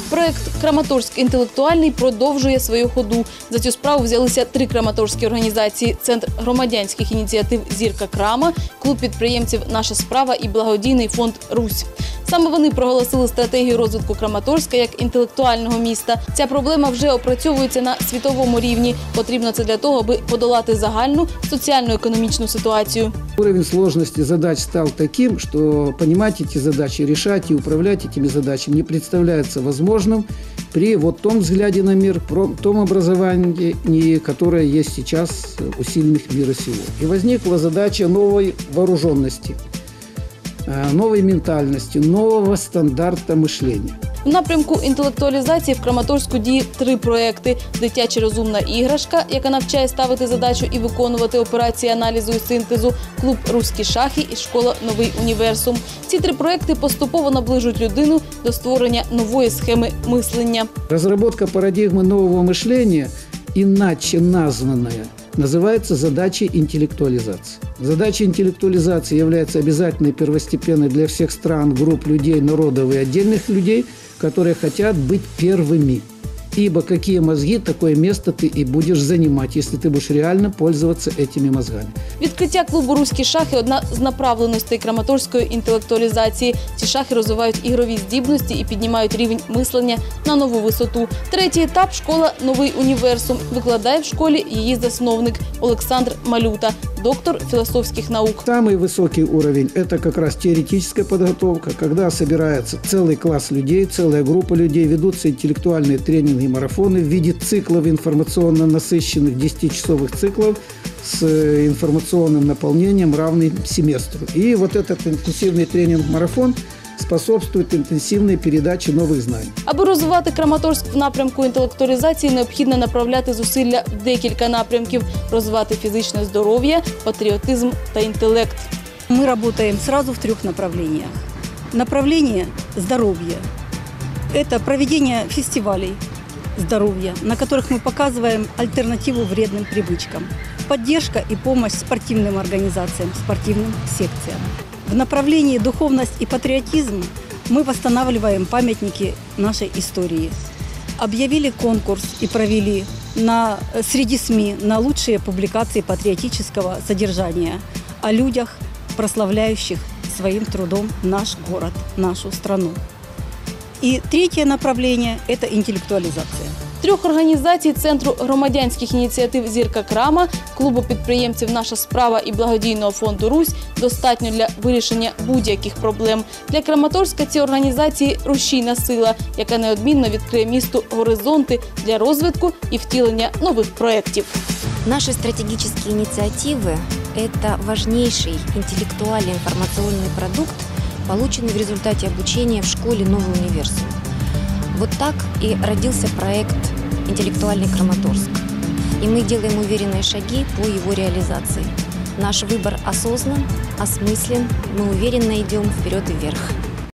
Проект «Краматорськ інтелектуальний» продовжує свою ходу. За цю справу взялися 3 краматорські організації – Центр громадянських ініціатив «Зірка Крама», клуб підприємців «Наша справа» і благодійний фонд «Русь». Саме вони проголосили стратегію розвитку Краматорська як інтелектуального міста. Ця проблема вже опрацьовується на світовому рівні. Потрібно це для того, аби подолати загальну соціально-економічну ситуацію. Уровень сложности задач стал таким, что понимать эти задачи, решать и управлять этими задачами не представляется возможным при том взгляде на мир, том образовании, которое есть сейчас у сильных мира сего. И возникла задача новой вооруженности, новой ментальности, нового стандарта мышления. В напрямку інтелектуалізації в Краматорську діє 3 проекти – «Дитяча розумна іграшка», яка навчає ставити задачу і виконувати операції аналізу і синтезу, клуб «Руські шахи» і школа «Новий універсум». Ці 3 проекти поступово наближують людину до створення нової схеми мислення. Разработка парадигмы нового мышления, иначе названная, называется задачей интеллектуализации. Задача интеллектуализации является обязательной первостепенной для всех стран, групп людей, народов и отдельных людей, которые хотят быть первыми. Ибо какие мозги, такое место ты и будешь занимать, если ты будешь реально пользоваться этими мозгами. Відкриття клубу «Руські шахи» – одна з направленостей краматорської інтелектуалізації. Ці шахи розвивають ігрові здібності і піднімають рівень мислення на нову висоту. 3-й етап – школа «Новий універсум». Викладає в школі її засновник Олександр Малюта, доктор философских наук. Самый высокий уровень – это как раз теоретическая подготовка, когда собирается целый класс людей, целая группа людей, ведутся интеллектуальные тренинги, марафоны в виде циклов информационно насыщенных, 10-часовых циклов с информационным наполнением, равным семестру. И вот этот интенсивный тренинг-марафон способствует інтенсивній передачі нових знань. Аби розвивати Краматорськ в напрямку інтелектуалізації, необхідно направляти зусилля в декілька напрямків – розвивати фізичне здоров'я, патріотизм та інтелект. Мы работаем сразу в 3 направлениях. Направление здоровья – это проведение фестивалей здоровья, на которых мы показываем альтернативу вредным привычкам. Поддержка и помощь спортивным организациям, спортивным секциям. В направлении духовность и патриотизм мы восстанавливаем памятники нашей истории. Объявили конкурс и провели среди СМИ на лучшие публикации патриотического содержания о людях, прославляющих своим трудом наш город, нашу страну. И 3-е направление – это интеллектуализация. 3 організацій – Центру громадянських ініціатив «Зірка Крама», клубу підприємців «Наша справа» і благодійного фонду «Русь» достатньо для вирішення будь-яких проблем. Для Краматорська ці організації – рушійна сила, яка неодмінно відкриє місту горизонти для розвитку і втілення нових проєктів. Наши стратегические инициативы – это важнейший интеллектуальный информационный продукт, полученный в результате обучения в школе «Новый универсум». Вот так и родился проект «Интеллектуальный Краматорск». И мы делаем уверенные шаги по его реализации. Наш выбор осознан, осмыслен, мы уверенно идем вперед и вверх.